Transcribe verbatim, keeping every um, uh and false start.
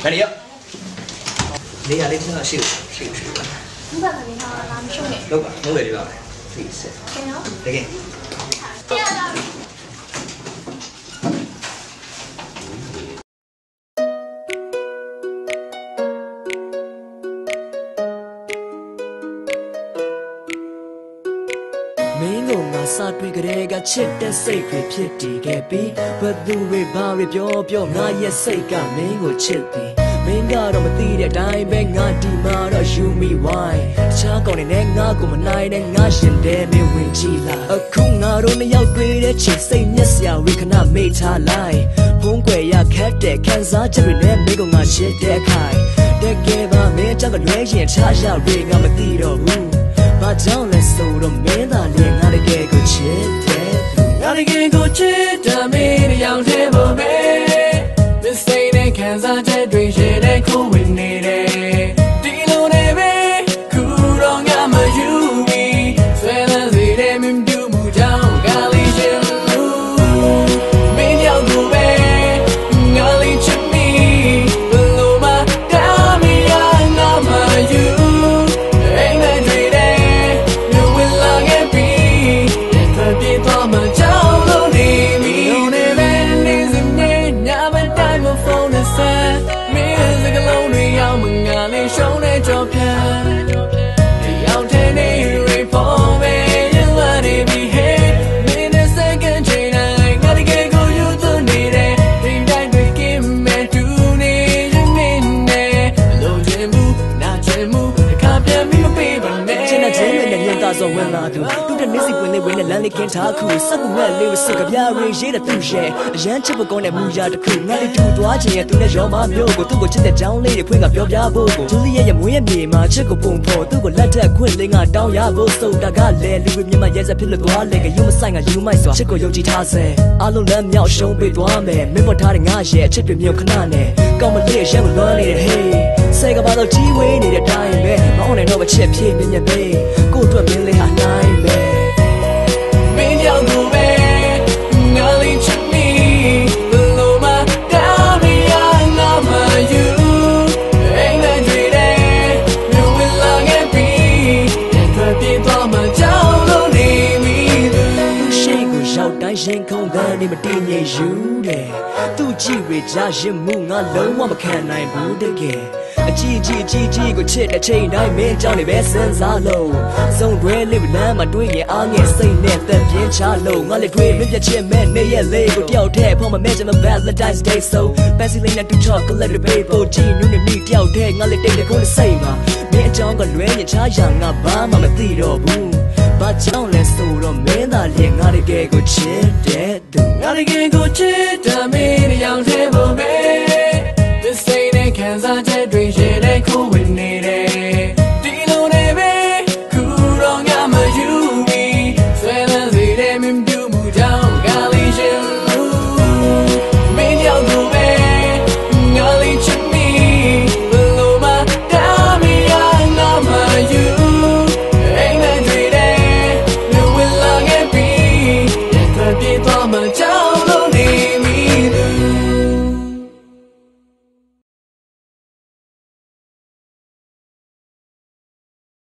来你要，你呀，你听下笑笑笑啦。 唔得啦，你睇我攬衝嘅。 老闆，冇嚟你話，please。 見到？ 你見。 မင်းကငါစားတွေ့ကြတဲ့ကချစ်တဲ့စိတ်တွေဖြစ်တည်ခဲ့ပြီးဘယ်သူတွေဘာတွေပြောပြောငါရဲ့စိတ်ကမင်းကိုချစ်သည်မင်းကတော့မသိတဲ့အတိုင်းပဲငါဒီမှာတော့ you me why တခြားကောင်တွေနဲ့ငါကိုမနိုင်နဲ့ငါရှင်တဲ့မင်းဝင်ကြည့်လာအခုငါတို့နှစ်ယောက်တွေ့တဲ့ချိန်စိတ်မျက်စရာဝေခဏမေ့ထားလိုက်ဖုံးကွယ်ရခက်တဲ့ခံစားချက်တွေနဲ့မင်းကငါရှစ်တဲ့ခိုင်တကယ်ပါမင်းကြောင့်လွဲရင်ချားရတွေငါမသိတော့ဘူးဘာကြောင့်လဲဆိုတော့မင်းသာလေငါတကယ်ကိုချစ်တယ်ငါတကယ်ကိုချစ်တယ်မင်းတစ်ယောက်တည်းပါပဲမစ္စတေးနဲ့ခံစားချက်တွေရှိတဲ့ခုဝင်နေတယ်ဒီလိုနဲ့ပဲခုတော့ငါမယူပြီးဆွဲလန်းစေတဲ့မင်းပြုမှုကြောင့်ငါလေးချင်လို့မင်းကြောင့်ကိုပဲငါလေးချစ်မိဘလို့မှတားမရငါမယူအိမ်မက်တွေတဲ့မြို့ဝင်လာခဲ့ပြီးထွက်ပြေးသွားမှကြောက်လို့နေပြီနေပဲနေစနေညမတိုင်းမဖုန်းနဲ့ဆက်မင်းစကလုံးတွေရောက်မှငါလေးရှုံးနေကြောက်ပြန်တယောက်တည်းနေရိတ်ဖို့ပဲရင်လာနေပြီ hey မင်းနဲ့စကန်ချင်တိုင်းငါတကယ်ကိုယူသွနေတယ်ဒီတိုင်းတွေกินမဲ့တူနေရင်မင်းနဲ့လုံးချင်မှုနာချင်မှုတစ်ခါပြန်ပြီးမပေးပါနဲ့ချင်တဲ့ချင်းနဲ့ညံတာဆိုဝင်လာသူတူတဲ့နေစီပွင့်လေးဝင်နဲ့လမ်းလေးကင်းထားခုစက်ကူမဲ့လေးဝစစ်ကပြရေးရေးတဲ့သူရဲ့အရန်ချစ်ဖို့ကောင်းတဲ့မူရာတစ်ခုငါလေးတူသွားခြင်းရဲ့သူနဲ့ရောမမျိုးကိုသူ့ကိုချစ်တဲ့ကြောင်းလေးတွေဖွင့်ကပြောပြဖို့ကိုဂျူလီရဲ့ရဲ့မွေးရဲ့မြေမှာချစ်ကိုပုံဖို့သူ့ကိုလက်ထက်ခွင့်လေးငါတောင်းရဖို့ဆိုတာကလည်းလူတွေမြင်မှရဲစက်ဖြစ်လို့သွားလေကယူမဆိုင်ကယူမိုက်စွာချစ်ကိုယုံကြည်ထားစေအလုံးလမ်းမြောက်ရှုံးပေးသွားမယ်မင်းပေါ်ထားတဲ့ငါရဲ့အချစ်တွေမျိုးခဏနဲ့ကောင်းမလေးရဲမလွမ်းနေတဲ့ hey စေကဘာတော့ကြီးဝေးနေတဲ့တိုင်းပဲမအောင်နိုင်တော့မချစ်ဖြစ်မြင်မြင်ပဲကို့အတွက်မင်းလေးဟာနိုင်ပဲမင်းကြောင့်ကိုပဲငါလေးချစ်မိဘလို့မှတားမရငါမယူအိမ်မက်တွေတဲ့မြို့ဝင်လာခဲ့ပြီးထွက်ပြေးသွားမှကြောက်လို့နေပြီရှိကိုရောက်တိုင်းရင်ခုန်တဲ့နေမတည်ငြိမ်ယူတယ်သူကြည့်ရကြရင်မှုငါလုံးဝမခံနိုင်ဘူးတကယ်အကြည့်ကြည့်ကြည့်ကြည့်ကိုချစ်တဲ့ချိန်တိုင်းမင်းကြောင့်နေပဲစဉ်းစားလို့စုံတွဲလေးလမ်းမှာတွေ့ရင်အားငယ်စိတ်နဲ့သက်ပြင်းချလို့ငါလည်းတွေ့မပြတ်ချင်မဲ့နေရလေးကိုတယောက်တည်းဖော်မမဲ့ချင်မ Valentine's Day so fancy lane and to chocolate baby ကြည့်နူးနေမိတယောက်တည်းငါလည်းတိတ်တဲ့ခုံးစိတ်မှာမင်းအကြောင်းကလွဲရင်ချားရငါဘာမှမသိတော့ဘူးဘာကြောင့်လဲဆိုတော့မင်းသာလေငါတကယ်ကိုချစ်တဲ့သူငါတကယ်ကိုချစ်တယ်မင်း